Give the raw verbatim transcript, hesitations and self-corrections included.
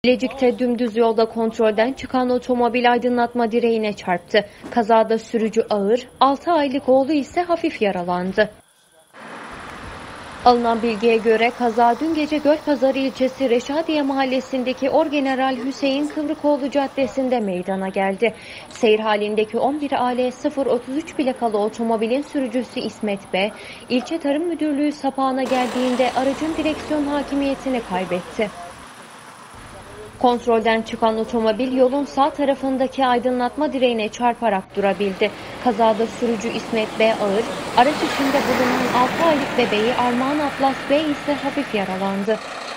Bilecik'te dümdüz yolda kontrolden çıkan otomobil aydınlatma direğine çarptı. Kazada sürücü ağır, altı aylık oğlu ise hafif yaralandı. Alınan bilgiye göre kaza dün gece Gölpazarı ilçesi Reşadiye mahallesindeki Orgeneral Hüseyin Kıvrıkoğlu Caddesi'nde meydana geldi. Seyir halindeki on bir A L sıfır otuz üç plakalı otomobilin sürücüsü İsmet B, ilçe Tarım Müdürlüğü sapağına geldiğinde aracın direksiyon hakimiyetini kaybetti. Kontrolden çıkan otomobil yolun sağ tarafındaki aydınlatma direğine çarparak durabildi. Kazada sürücü İsmet B ağır, araç içinde bulunan altı aylık bebeği Armağan Atlas B ise hafif yaralandı.